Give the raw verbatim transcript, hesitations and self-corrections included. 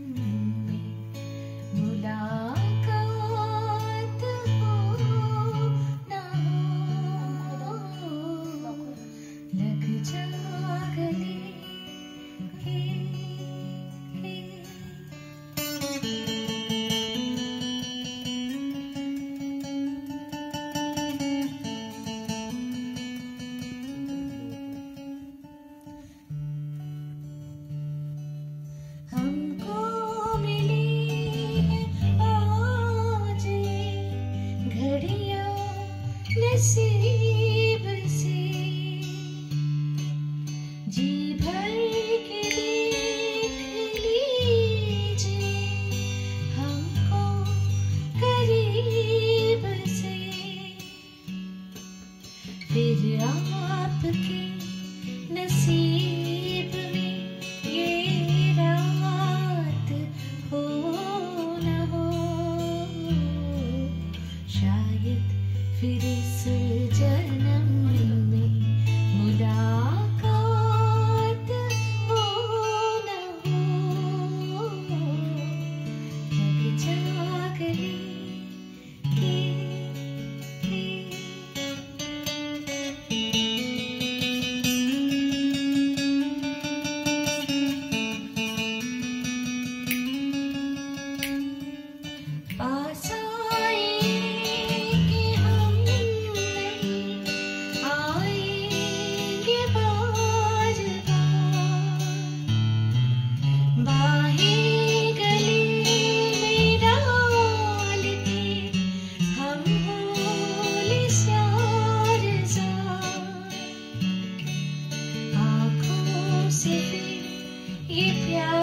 में मुलाकात हो ना हो, लग जा गले के, के। हमको मिली है आज घड़ियां नसीब से, जी भर के देख लीजिए हमको करीब से, फिर आपके नसीब में ये रात हो न हो, शायद फिर इस जन्म में मुलाकात हो न हो, लग जा गले के, के। पास आएंगे हम नहीं आएंगे बार बार, बाहें गले में डाल के हम बोले प्यार ज़ार, आँखों से फिर ये प्यार